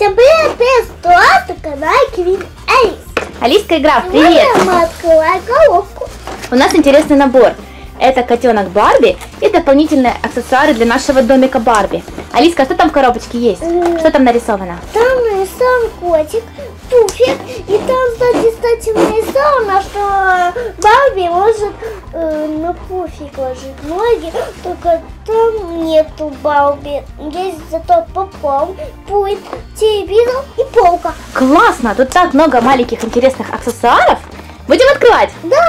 Всем привет, привет, это канал Квин Эйс. Алиска и Граф, привет! Мы открываем головку. У нас интересный набор. Это котенок Барби и дополнительные аксессуары для нашего домика Барби. Алиска, что там в коробочке есть? Что там нарисовано? Там нарисован котик, пуфик, и там, кстати, нарисовано, что Барби может на пуфик ложить ноги, только там нету Барби. Есть зато попкорн, пульт, телевизор и полка. Классно! Тут так много маленьких интересных аксессуаров. Будем открывать? Да!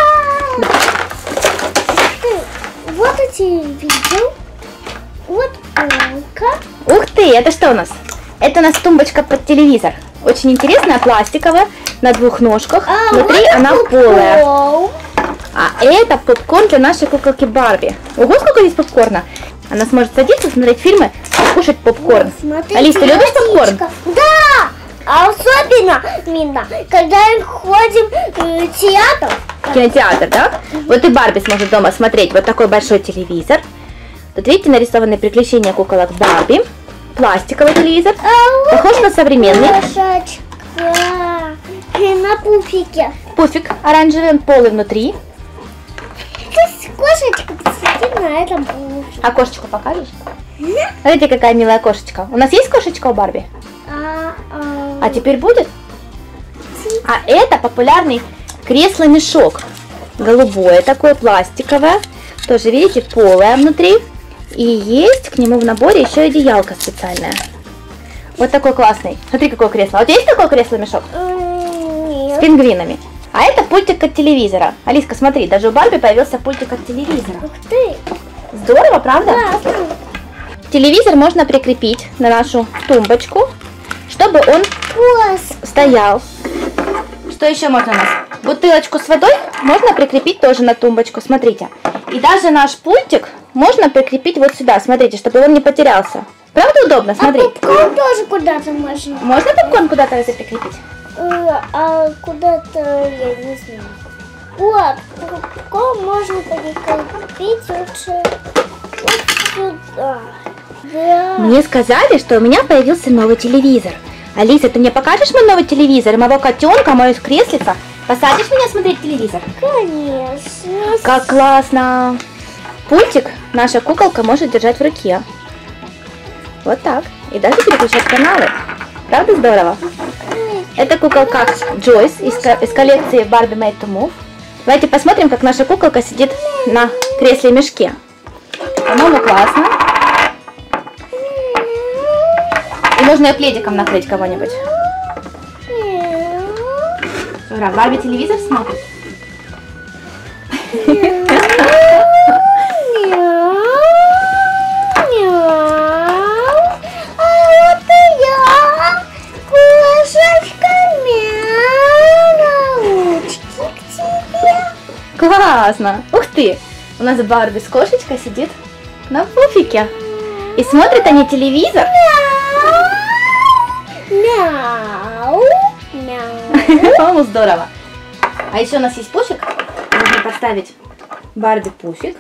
Вот и телевизор, вот полка. Ух ты, это что у нас? Это у нас тумбочка под телевизор. Очень интересная, пластиковая, на двух ножках. Внутри вот она полая. попкорн. А это попкорн для нашей куколки Барби. Ого, сколько здесь попкорна! Она сможет садиться, смотреть фильмы и кушать попкорн. Смотрите, Алис, ты любишь попкорн? Да! А особенно, когда ходим в театр. Кинотеатр, да? Вот и Барби сможет дома смотреть вот такой большой телевизор. Тут, видите, нарисованы приключения куколок Барби. Пластиковый телевизор. Похож на современный. Кошечка. И на пуфике. Пуфик оранжевый, он полый внутри. Кошечка посидит на этом пуфике. А кошечку покажешь? Смотрите, какая милая кошечка. У нас есть кошечка у Барби? А теперь будет? А это популярный кресло-мешок. Голубое такое, пластиковое. Тоже, видите, полое внутри. И есть к нему в наборе еще одеялка специальная. Вот такой классный. Смотри, какое кресло. А у тебя есть такое кресло-мешок? Нет. С пингвинами. А это пультик от телевизора. Алиска, смотри, даже у Барби появился пультик от телевизора. Ух ты. Здорово, правда? Да. Телевизор можно прикрепить на нашу тумбочку, чтобы он стоял. Что еще можно у нас? Бутылочку с водой можно прикрепить тоже на тумбочку, смотрите. И даже наш пультик можно прикрепить вот сюда, смотрите, чтобы он не потерялся. Правда удобно? Смотри. А попкорн тоже куда-то можно. Можно попкорн куда-то прикрепить? А куда-то, я не знаю. Вот, попкорн можно прикрепить лучше вот сюда. Да. Мне сказали, что у меня появился новый телевизор. Алиса, ты мне покажешь мой новый телевизор, моего котенка, мою креслица? Посадишь меня смотреть телевизор? Конечно. Как классно! Пультик наша куколка может держать в руке. Вот так. И даже переключать каналы. Правда здорово? Это куколка Джойс из коллекции Barbie Made to Move. Давайте посмотрим, как наша куколка сидит на кресле-мешке. По-моему, классно. И можно ее пледиком накрыть кого-нибудь. Ура, Барби телевизор смотрит. Классно! Ух ты! У нас Барби с кошечкой сидит на пуфике. И смотрят они телевизор. Мяу. Мяу. По-моему, здорово. А еще у нас есть пуфик. Можно поставить Барби пуфик.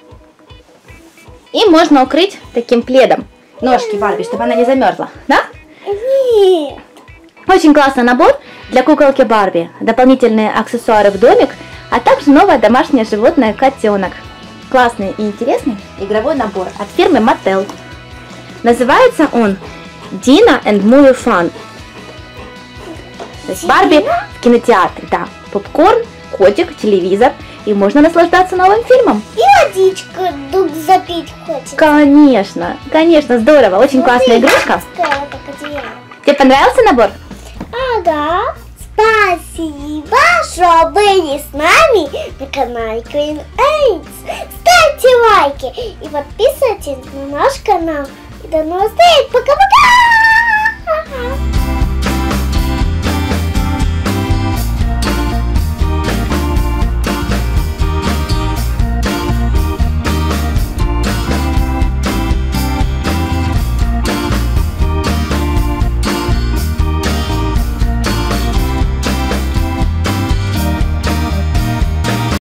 И можно укрыть таким пледом ножки Барби, чтобы она не замерзла. Да? Нет. Очень классный набор для куколки Барби. Дополнительные аксессуары в домик, а также новое домашнее животное котенок. Классный и интересный игровой набор от фирмы Mattel. Называется он Dina and Movie Fun. То есть Барби в кинотеатре, да. Попкорн, котик, телевизор. И можно наслаждаться новым фильмом. И водичку тут запить хочется. Конечно, конечно, здорово. Очень классная игрушка. Тебе понравился набор? Ага. Спасибо, что были с нами на канале Queen Aids. Ставьте лайки и подписывайтесь на наш канал. И до новых встреч. Пока-пока!